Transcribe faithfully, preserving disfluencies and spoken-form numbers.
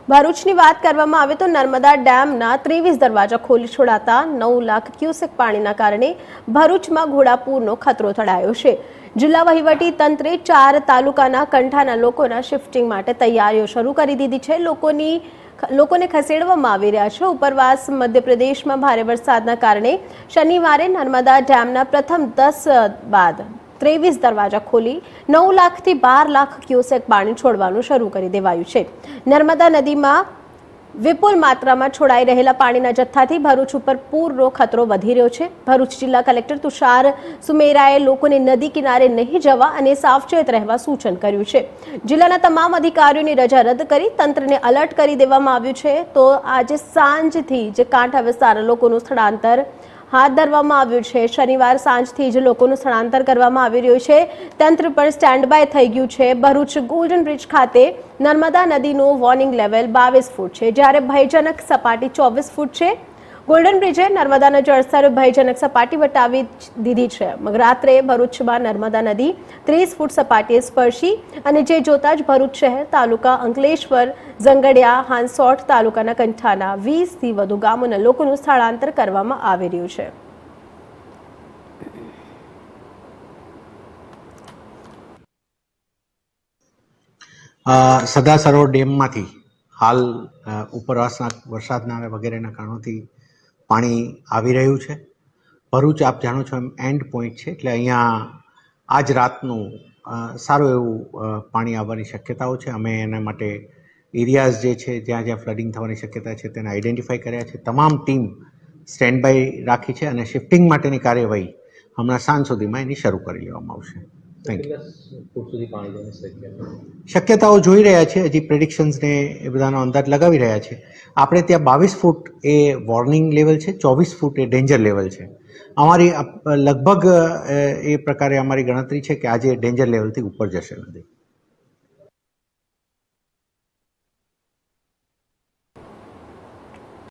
ભરૂચની વાત કરવામાં આવે તો નર્મદા ડેમના ત્રેવીસ દરવાજા ખોલી છોડાતા નવ લાખ ક્યુસેક પાણીના કારણે ભરૂચમાં ઘોડાપૂરનો ખતરો તળાયો છે। જિલ્લા વહીવટી તંત્રે ચાર તાલુકાના કંઠાના લોકોના શિફ્ટિંગ માટે તૈયારીઓ શરૂ કરી દીધી છે। લોકોની લોકોને ખસેડવામાં આવી રહ્યા છે। ઉપરવાસ મધ્યપ્રદેશમાં ભારે વરસાદના કારણે શનિવારે નર્મદા ડેમના પ્રથમ દસ બાદ ત્રેવીસ દરવાજા ખોલી નવ લાખથી બાર લાખ ક્યુસેક પાણી છોડવાનું શરૂ કરી દેવાયું છે। નર્મદા નદીમાં વિપુલ માત્રામાં છોડાઈ રહેલા પાણીના જથ્થાથી ભરૂચ ઉપર પૂરનો ખતરો વધી રહ્યો છે। ભરૂચ જિલ્લા કલેક્ટર તુષાર સુમેરાએ લોકોને નદી કિનારે નહીં જવા અને સાવચેત રહેવા સૂચન કર્યું છે। જિલ્લાના તમામ અધિકારીઓની રજા રદ કરી તંત્રને એલર્ટ કરી દેવામાં આવ્યું છે। તો આજે સાંજથી જ કાંઠા વિસ્તારના લોકોનું સ્થળાંતર હાથ ધરવામાં આવ્યું છે। શનિવાર સાંજથી જ લોકોનું સ્થળાંતર કરવામાં આવી રહ્યું છે। તંત્ર પણ સ્ટેન્ડ બાય થઈ ગયું છે। ભરૂચ ગોલ્ડન બ્રિજ ખાતે નર્મદા નદીનું વોર્નિંગ લેવલ બાવીસ ફૂટ છે, જ્યારે ભયજનક સપાટી ચોવીસ ફૂટ છે। ગોલ્ડન બ્રિજે નર્મદાના જળસ્તર ભયજનક સપાટી વટાવી દીધી છે। મગરાત્રે ભરૂચમાં નર્મદા નદી ત્રીસ ફૂટ સપાટીએ સ્પર્શી અને જે જોતા જ ભરૂચ શહેર, તાલુકા અંકલેશ્વર, ઝંગડિયા, હાંસોટ તાલુકાના કંઠાના વીસ થી વધુ ગામોના લોકોનું સ્થળાંતર કરવામાં આવી રહ્યું છે। સરદાર સરોવર ડેમમાંથી હાલ ઉપરવાસના વરસાદના વગેરેના કારણોથી પાણી આવી રહ્યું છે। ભરૂચ આપ જાણો છો એમ એન્ડ પોઈન્ટ છે, એટલે અહીંયા આજ રાતનું સારું એવું પાણી આવવાની શક્યતાઓ છે। અમે એના માટે એરિયાઝ જે છે જ્યાં જ્યાં ફ્લડિંગ થવાની શક્યતા છે તેને આઈડેન્ટિફાઈ કર્યા છે। તમામ ટીમ સ્ટેન્ડ બાય રાખી છે અને શિફ્ટિંગ માટેની કાર્યવાહી હમણાં સાંજ સુધીમાં એની શરૂ કરી લેવામાં આવશે। Thank you. શક્યતાઓ જોઈ રહ્યા છે, હજી પ્રેડિક્શન્સને એ બધાનો અંદાજ લગાવી રહ્યા છે। આપણે ત્યાં બાવીસ ફૂટ એ વોર્નિંગ લેવલ છે, ચોવીસ ફૂટ એ ડેન્જર લેવલ છે। અમારી લગભગ એ પ્રકારે અમારી ગણતરી છે કે આજે ડેન્જર લેવલથી ઉપર જશે નદી।